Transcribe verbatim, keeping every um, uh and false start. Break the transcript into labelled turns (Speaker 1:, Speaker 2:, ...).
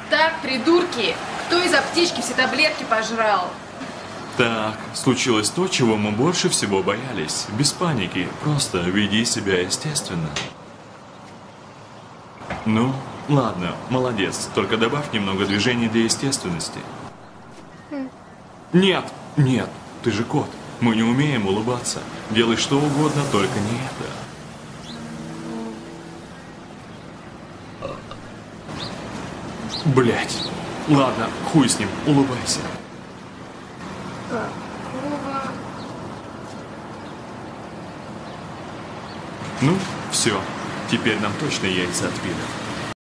Speaker 1: Так, придурки, кто из аптечки все таблетки пожрал?
Speaker 2: Так, случилось то, чего мы больше всего боялись. Без паники, просто веди себя естественно. Ну, ладно, молодец, только добавь немного движений для естественности. Нет, нет, ты же кот, мы не умеем улыбаться. Делай что угодно, только не это. Блять. Ладно, хуй с ним, улыбайся.
Speaker 1: Какого?
Speaker 2: Ну, все. Теперь нам точно яйца отпили.